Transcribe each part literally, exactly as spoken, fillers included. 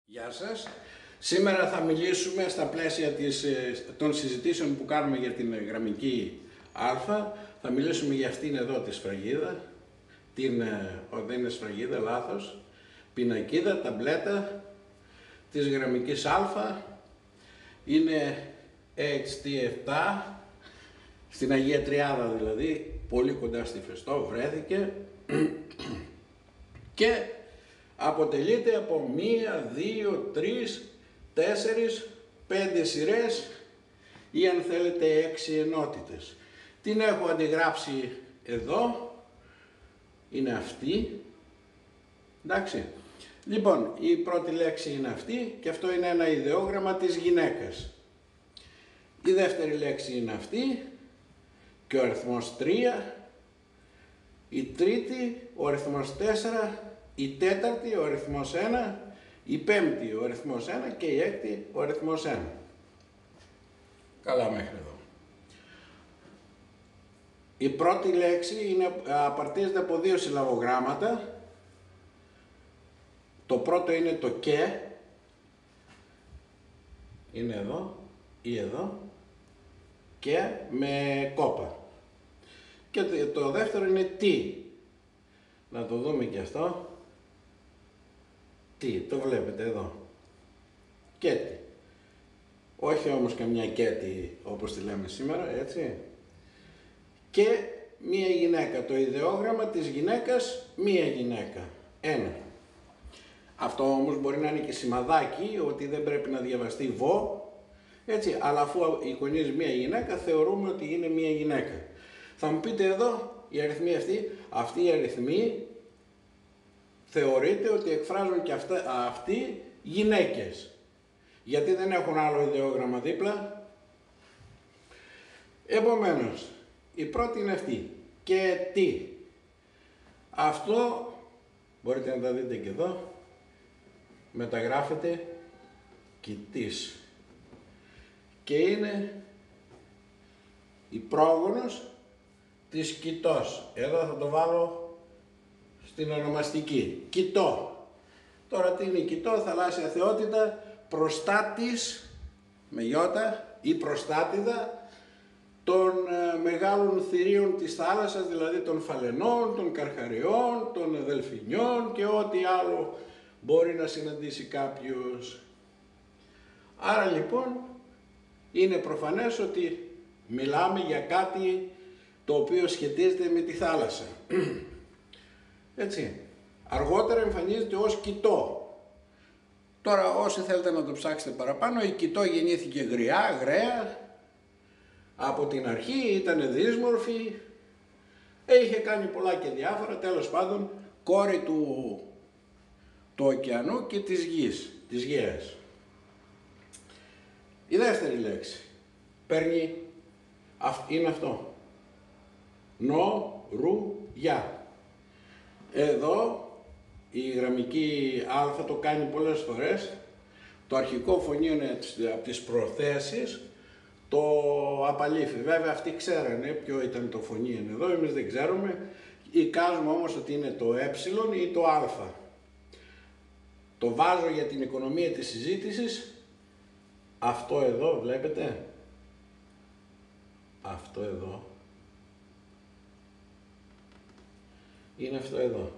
Γεια σας. Σήμερα θα μιλήσουμε στα πλαίσια της, των συζητήσεων που κάνουμε για την γραμμική α. Θα μιλήσουμε για αυτήν εδώ τη σφραγίδα, την, ο, δεν είναι σφραγίδα, λάθος, πινακίδα, ταμπλέτα της γραμμικής α. Είναι έιτς τι επτά, στην Αγία Τριάδα δηλαδή, πολύ κοντά στη Φεστό βρέθηκε και αποτελείται από μία, δύο, τρεις, τέσσερις, πέντε σειρές ή αν θέλετε έξι ενότητες. Την έχω αντιγράψει εδώ, είναι αυτή, εντάξει. Λοιπόν, η πρώτη λέξη είναι αυτή και αυτό είναι ένα ιδεόγραμμα της γυναίκας. Η δεύτερη λέξη είναι αυτή και ο αριθμός τρία, η τρίτη, ο αριθμός τέσσερα, η τέταρτη, ο αριθμός ένα, η πέμπτη, ο αριθμός ένα και η έκτη, ο αριθμός ένα. Καλά μέχρι εδώ. Η πρώτη λέξη είναι, απαρτίζεται από δύο συλλαβογράμματα. Το πρώτο είναι το και, είναι εδώ ή εδώ, και με κόπα. Και το δεύτερο είναι τι. Να το δούμε και αυτό. Τι, το βλέπετε εδώ. Κέτι. Όχι όμως καμιά κέτι όπως τη λέμε σήμερα, έτσι. Και μία γυναίκα. Το ιδεόγραμμα της γυναίκας, μία γυναίκα. Ένα. Αυτό όμως μπορεί να είναι και σημαδάκι, ότι δεν πρέπει να διαβαστεί βο, έτσι, αλλά αφού εικονίζει μία γυναίκα, θεωρούμε ότι είναι μία γυναίκα. Θα μου πείτε εδώ, οι αριθμοί αυτοί, αυτοί οι αριθμοί θεωρείται ότι εκφράζουν και αυτά, αυτοί γυναίκες. Γιατί δεν έχουν άλλο ιδεόγραμμα δίπλα. Επομένως, η πρώτη είναι αυτή. Και τι. Αυτό, μπορείτε να τα δείτε και εδώ, μεταγράφεται κοιτής. Και είναι η πρόγονος της κοιτός. Εδώ θα το βάλω στην ονομαστική. Κοιτό. Τώρα τι είναι η κοιτό, θαλάσσια θεότητα, προστάτης, με γιώτα, ή προστάτηδα των ε, μεγάλων θηρίων της θάλασσας, δηλαδή των φαλενών, των καρχαριών, των δελφινιών και ό,τι άλλο μπορεί να συναντήσει κάποιος. Άρα λοιπόν είναι προφανές ότι μιλάμε για κάτι το οποίο σχετίζεται με τη θάλασσα. Έτσι. Αργότερα εμφανίζεται ως κοιτό. Τώρα όσοι θέλετε να το ψάξετε παραπάνω, η κοιτό γεννήθηκε γριά, γραία, από την αρχή ήταν δύσμορφη, είχε κάνει πολλά και διάφορα, τέλος πάντων κόρη του, του ωκεανού και της γης, της γέας. Η δεύτερη λέξη παίρνει, είναι αυτό, νο, ρου, για. Εδώ η γραμμική α το κάνει πολλές φορές. Το αρχικό φωνείο είναι από τις προθέσεις, το απαλήφι. Βέβαια αυτοί ξέρανε ποιο ήταν το φωνείο εδώ, εμείς δεν ξέρουμε. Εικάζουμε όμως ότι είναι το ε ή το α. Το βάζω για την οικονομία της συζήτησης. Αυτό εδώ βλέπετε. Αυτό εδώ. Είναι αυτό εδώ.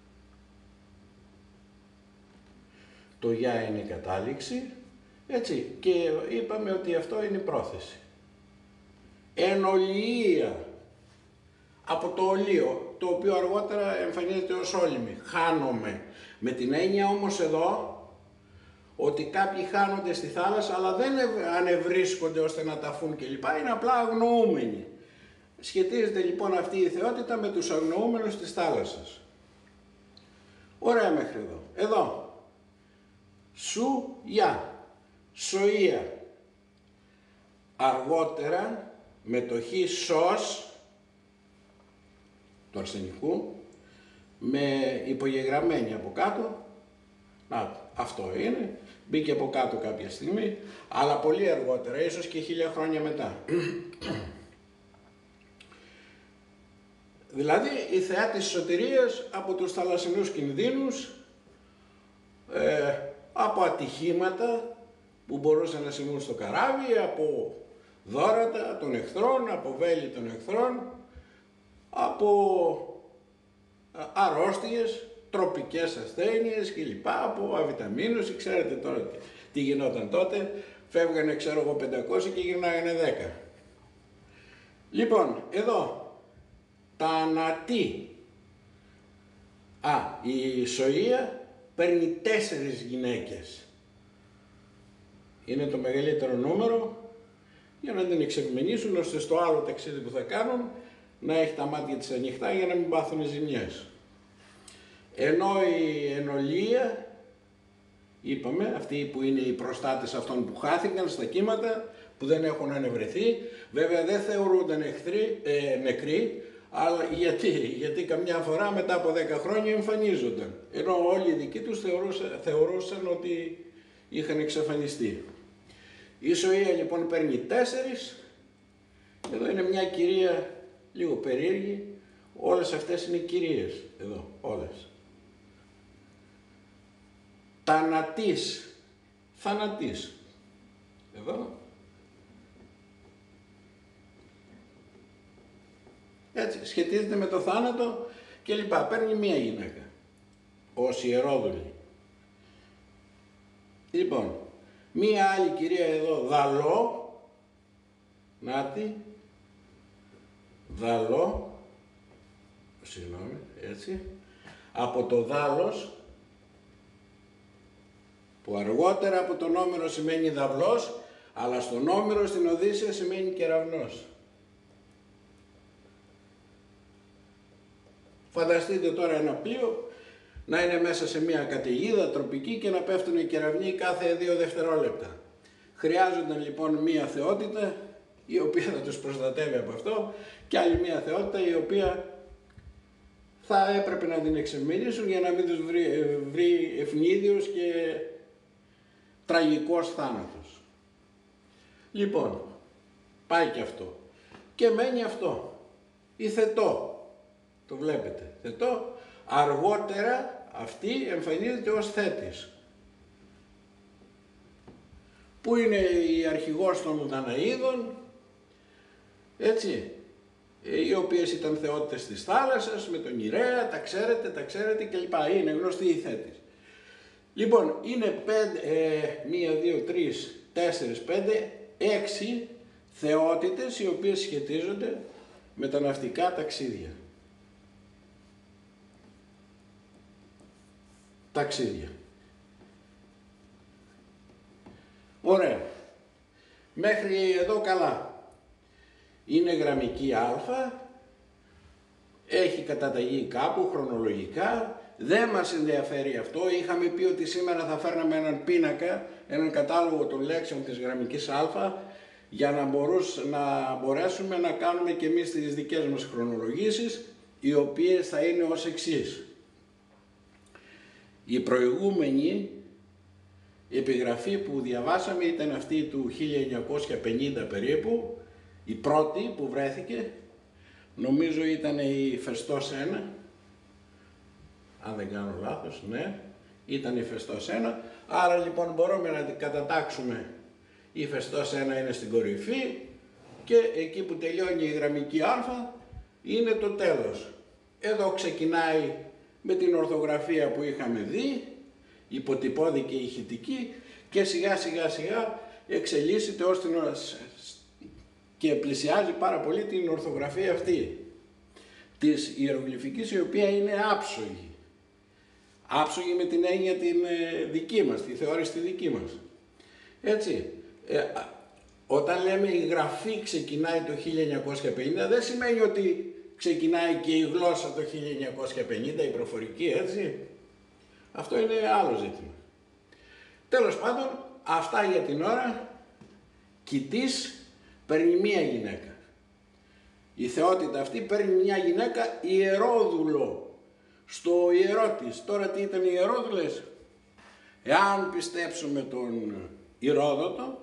Το για είναι η κατάληξη, έτσι, και είπαμε ότι αυτό είναι η πρόθεση. Εν ολιεία, από το ολείο, το οποίο αργότερα εμφανίζεται ως όλιμη, χάνομαι. Με την έννοια όμως εδώ, ότι κάποιοι χάνονται στη θάλασσα, αλλά δεν ανεβρίσκονται ώστε να ταφούν κλπ. Είναι απλά αγνοούμενοι. Σχετίζεται λοιπόν αυτή η θεότητα με τους αγνοούμενους της θάλασσας. Ωραία μέχρι εδώ. Εδώ. Σου, για. Σοΐα. Αργότερα, μετοχή σως, του αρσενικού, με υπογεγραμμένη από κάτω. Να, αυτό είναι. Μπήκε από κάτω κάποια στιγμή, αλλά πολύ αργότερα, ίσως και χίλια χρόνια μετά. Δηλαδή η θεά της σωτηρίας από τους θαλασσινούς κινδύνους, ε, από ατυχήματα που μπορούσαν να συμβούν στο καράβι, από δώρατα των εχθρών, από βέλη των εχθρών, από αρρώστιες, τροπικές ασθένειες κλπ, από αβιταμίνωση. Ξέρετε τώρα τι γινόταν τότε, φεύγανε ξέρω εγώ πεντακόσια και γυρνάγανε δέκα. Λοιπόν, εδώ, τα ανατί. Α, η Σοΐα παίρνει τέσσερις γυναίκες. Είναι το μεγαλύτερο νούμερο για να την εξευμενήσουν, ώστε στο άλλο ταξίδι που θα κάνουν να έχει τα μάτια της ανοιχτά για να μην πάθουν ζημιές. Ενώ η Ενολία, είπαμε, αυτοί που είναι οι προστάτες αυτών που χάθηκαν στα κύματα, που δεν έχουν ανεβρεθεί, βέβαια δεν θεωρούνταν εχθροί, ε, νεκροί, αλλά γιατί, γιατί καμιά φορά μετά από δέκα χρόνια εμφανίζονταν, ενώ όλοι οι δικοί τους θεωρούσαν, θεωρούσαν ότι είχαν εξαφανιστεί. Η Σοΐα λοιπόν παίρνει τέσσερις, εδώ είναι μια κυρία λίγο περίεργη, όλες αυτές είναι κυρίες, εδώ, όλες. Τανατής, θανατής, εδώ. Έτσι, σχετίζεται με το θάνατο και λοιπά. Παίρνει μία γυναίκα, ως ιερόδουλη. Λοιπόν, μία άλλη κυρία εδώ, Δαλό, νάτι, Δαλό, συγγνώμη, έτσι, από το δάλος, που αργότερα από τον Όμηρο σημαίνει δαυλός, αλλά στον Όμηρο στην Οδύσσεια σημαίνει κεραυνός. Φανταστείτε τώρα ένα πλοίο να είναι μέσα σε μια καταιγίδα τροπική και να πέφτουν οι κεραυνοί κάθε δύο δευτερόλεπτα. Χρειάζονταν λοιπόν μια θεότητα η οποία θα τους προστατεύει από αυτό και άλλη μια θεότητα η οποία θα έπρεπε να την εξευμενήσουν για να μην τους βρει, βρει ευνίδιος και τραγικός θάνατος. Λοιπόν, πάει και αυτό. Και μένει αυτό. Η Θετό. Το βλέπετε. Θετό. Αργότερα αυτή εμφανίζεται ως Θέτης. Που είναι η αρχηγός των Δαναίδων. Έτσι. Οι οποίες ήταν θεότητες της θάλασσας, με τον Ιρέα, τα ξέρετε, τα ξέρετε κλπ. Είναι γνωστή η Θέτης. Λοιπόν, είναι πέντε, ε, μία, δύο, τρεις, τέσσερις, πέντε, έξι θεότητες οι οποίες σχετίζονται με τα ναυτικά ταξίδια. Ταξίδια. Ωραία. Μέχρι εδώ καλά. Είναι γραμμική α, έχει καταταγεί κάπου χρονολογικά, δεν μας ενδιαφέρει αυτό. Είχαμε πει ότι σήμερα θα φέρναμε έναν πίνακα, έναν κατάλογο των λέξεων της γραμμικής α, για να, μπορούς, να μπορέσουμε να κάνουμε και εμείς τις δικές μας χρονολογήσεις, οι οποίες θα είναι ως εξής. Η προηγούμενη επιγραφή που διαβάσαμε ήταν αυτή του χίλια εννιακόσια πενήντα περίπου, η πρώτη που βρέθηκε, νομίζω ήταν η Φεστός ένα, αν δεν κάνω λάθος, ναι, ήταν η Φεστός ένα, άρα λοιπόν μπορούμε να την κατατάξουμε, η Φεστός ένα είναι στην κορυφή και εκεί που τελειώνει η γραμμική α είναι το τέλος. Εδώ ξεκινάει με την ορθογραφία που είχαμε δει, υποτυπώδη και ηχητική, και σιγά σιγά σιγά εξελίσσεται ως την και πλησιάζει πάρα πολύ την ορθογραφία αυτή της ιερογλυφικής, η οποία είναι άψογη. Άψογη με την έννοια την δική μας, τη θεώρηση δική μας. Έτσι, ε, όταν λέμε η γραφή ξεκινάει το χίλια εννιακόσια πενήντα, δεν σημαίνει ότι ξεκινάει και η γλώσσα το χίλια εννιακόσια πενήντα, η προφορική, έτσι. Αυτό είναι άλλο ζήτημα. Τέλος πάντων, αυτά για την ώρα. Κοιτής παίρνει μία γυναίκα. Η θεότητα αυτή παίρνει μια γυναίκα ιερόδουλο στο ιερό της. Τώρα τι ήταν οι ιερόδουλες? Εάν πιστέψουμε τον Ηρόδοτο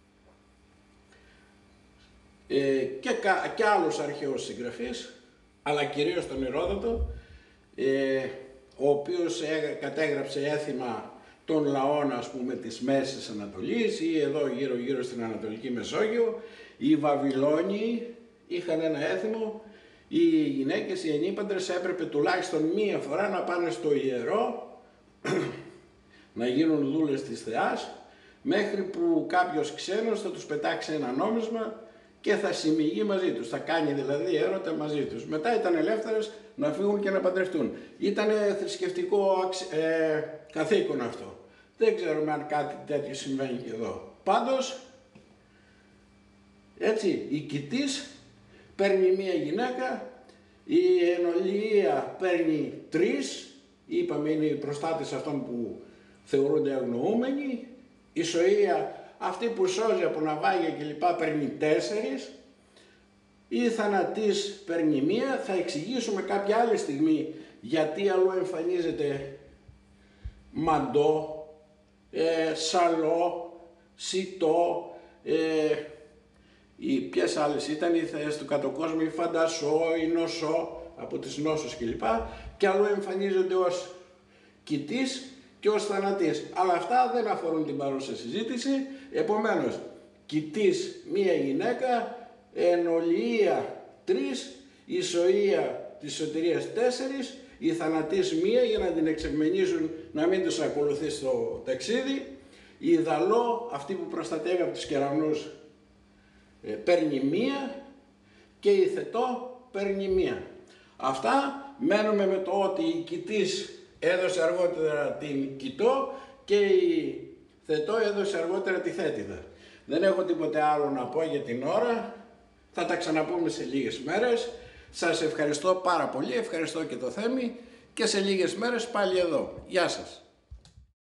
ε, και, και άλλους αρχαίους συγγραφείς, αλλά κυρίως τον Ηρόδοτο, ε, ο οποίος κατέγραψε έθιμα των λαών, ας πούμε, της Μέσης Ανατολής ή εδώ γύρω γύρω στην Ανατολική Μεσόγειο. Οι Βαβυλώνιοι είχαν ένα έθιμο, οι γυναίκες, οι ενήπαντρες έπρεπε τουλάχιστον μία φορά να πάνε στο ιερό να γίνουν δούλες της θεάς, μέχρι που κάποιος ξένος θα τους πετάξει ένα νόμισμα και θα συμμιγεί μαζί τους, θα κάνει δηλαδή έρωτα μαζί τους. Μετά ήταν ελεύθερες να φύγουν και να παντρευτούν. Ήταν θρησκευτικό ε, καθήκον αυτό. Δεν ξέρουμε αν κάτι τέτοιο συμβαίνει και εδώ. Πάντως, έτσι, η κοιτής παίρνει μία γυναίκα, η ενολία παίρνει τρεις, είπαμε είναι οι προστάτες αυτών που θεωρούνται αγνοούμενοι, η σοΐα, αυτή που σώζει από ναυάγια κλπ, παίρνει τέσσερις, η θανατής παίρνει μία. Θα εξηγήσουμε κάποια άλλη στιγμή γιατί αλλού εμφανίζεται μαντό, ε, σαλό, σιτό, ε, οι, ποιες άλλες ήταν οι θεές του κατοκόσμου, η φαντασό, η νοσό, από τις νόσους κλπ. Και αλλού εμφανίζονται ως κοιτής και ως θανατής. Αλλά αυτά δεν αφορούν την παρούσα συζήτηση. Επομένως, κοιτής μία γυναίκα, ενολία τρεις, η σοΐα της σωτηρίας τέσσερις, η θανατής μία για να την εξευμενήσουν να μην τους ακολουθεί στο ταξίδι, η δαλό, αυτή που προστατεύει από τους κεραυνούς, ε, παίρνει μία και η θετό παίρνει μία. Αυτά, μένουμε με το ότι η κοιτής έδωσε αργότερα την κοιτό και η θετό έδωσε αργότερα τη θέτιδα. Δεν έχω τίποτε άλλο να πω για την ώρα, θα τα ξαναπούμε σε λίγες μέρες. Σας ευχαριστώ πάρα πολύ, ευχαριστώ και το Θέμη και σε λίγες μέρες πάλι εδώ. Γεια σας.